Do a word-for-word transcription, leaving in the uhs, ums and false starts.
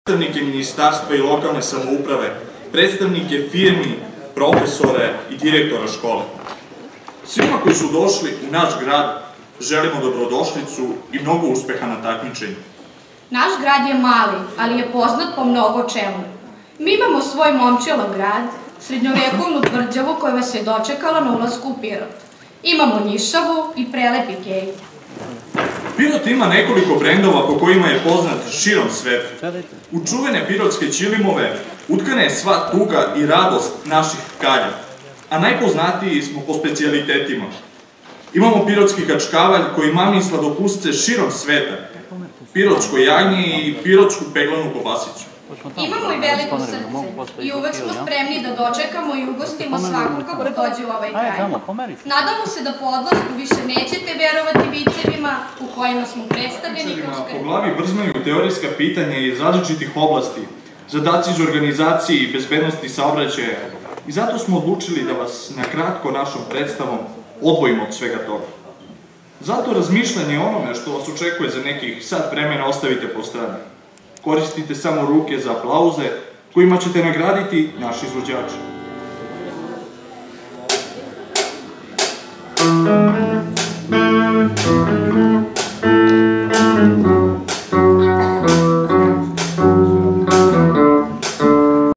predstavnike ministarstva i lokalne samouprave, predstavnike firmi, profesore i direktora škole. Svima koji su došli u naš grad želimo dobrodošlicu i mnogo uspeha na takmičenju. Naš grad je mali, ali je poznat po mnogo čemu. Mi imamo svoj Momčilov grad, srednjovekovnu tvrđavu koja vas je dočekala na ulasku u Pirot. Imamo Nišavu i prelepi Kej. Pirot ima nekoliko brendova po kojima je poznat širom sveta. U čuvene pirotske ćilimove utkana je sva tuga i radost naših tkalja, a najpoznatiji smo po specijalitetima. Imamo pirotski kačkavalj koji mami sladokusce širom sveta, pirotsko jagnje i pirotsku peglanu kobasicu. Imamo i veliko srce i uvek smo spremni da dočekamo i ugostimo svakog kako dođe u ovaj kraj. Nadamo se da po odlasku više nećete verovati vicevima u kojima smo predstavljeni kroz kraj. Po glavi brzmaju teorijska pitanja iz različitih oblasti, zadaci iz organizacije i bezbednosti saobraćaja i zato smo odlučili da vas na kratko našom predstavom odvojimo od svega toga. Zato razmišljanje o onome što vas očekuje za nekih sat vremena ostavite po strani. Koristite samo ruke za aplauze kojima ćete nagraditi naši izvođači. Thank you.